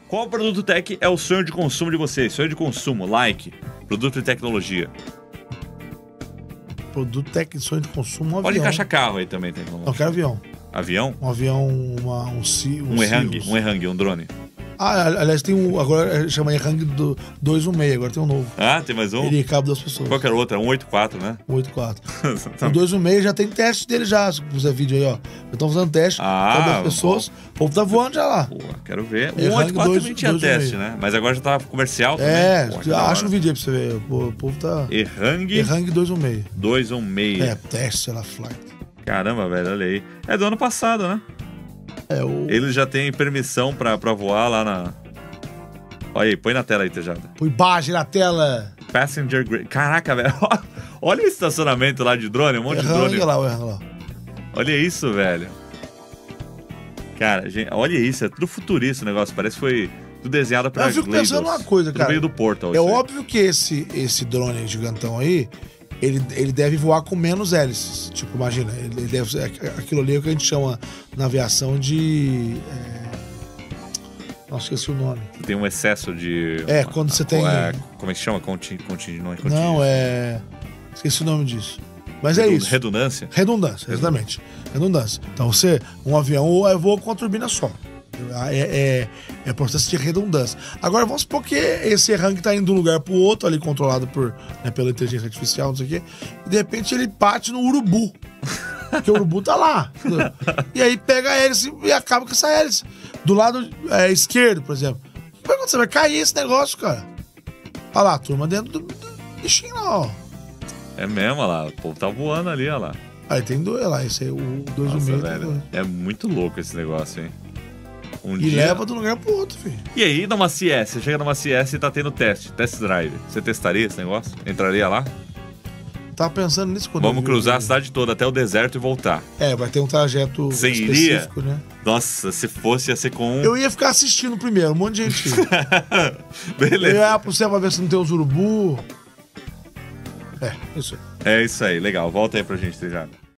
Qual produto tech é o sonho de consumo de vocês? Sonho de consumo, like, produto de tecnologia. Produto técnico, sonho de consumo, um avião. Pode encaixar carro aí também, tecnologia. Não, quero avião. Avião? Um avião, um Erang, um drone. Aliás, tem um. Agora chama Erang 216, agora tem um novo. Ah, tem mais um? Ele cabe 2 pessoas. Qual que era o outro? É 184, né? 184. O 216 já tem teste dele já. Se puser vídeo aí, ó. Já estão fazendo teste. Cabe 2 pessoas. O povo tá voando já lá. Pô, quero ver. O 184 também tinha teste, né? Mas agora já tá comercial também. Acha um vídeo aí pra você ver. O povo tá. Erang 216. 216. Teste, sei lá, flight. Caramba, velho, olha aí. É do ano passado, né? Ele já tem permissão pra voar lá na... Olha aí, põe na tela aí, Tejada. Põe imagem na tela. Passenger Grade. Caraca, velho. Olha o estacionamento lá de drone, um monte de drone. Olha lá. Olha isso, velho. Cara, gente, olha isso, é tudo futurista o negócio. Parece que foi tudo desenhado pra GLaDOS. Eu fico pensando uma coisa, cara. No meio do Portal. É óbvio que esse drone gigantão aí, ele deve voar com menos hélices. Tipo, imagina, ele deve, aquilo ali é o que a gente chama na aviação de... Nossa, esqueci o nome. Tem um excesso de... quando você tem... como é que chama? Não, esqueci o nome disso. Mas é isso. Redundância? Redundância, exatamente. Redundância. Então um avião voa com a turbina só. É processo de redundância. Agora, vamos supor que esse Erang tá indo de um lugar pro outro, ali controlado pela inteligência artificial, não sei o quê, e de repente ele bate no urubu. Porque o urubu tá lá. E aí pega a hélice e acaba com essa hélice. Do lado esquerdo, por exemplo. Quando você vai cair esse negócio, cara? Olha lá, a turma dentro do bichinho lá, ó. É mesmo, olha lá. O povo tá voando ali, olha lá. Aí tem dois, olha lá. Esse aí, o 216. Velho, é muito louco esse negócio, hein? Leva de um lugar pro outro, filho. E aí, numa CS, você chega numa CS e tá tendo test drive. Você testaria esse negócio? Entraria lá? Tava pensando nisso quando Vamos cruzar a cidade toda até o deserto e voltar. Vai ter um trajeto específico, né? Nossa, se fosse, ia ser com Eu ia ficar assistindo primeiro, um monte de gente. Beleza. Eu ia olhar pro céu pra ver se não tem os urubu. Isso aí. É isso aí, legal. Volta aí pra gente, Tejada.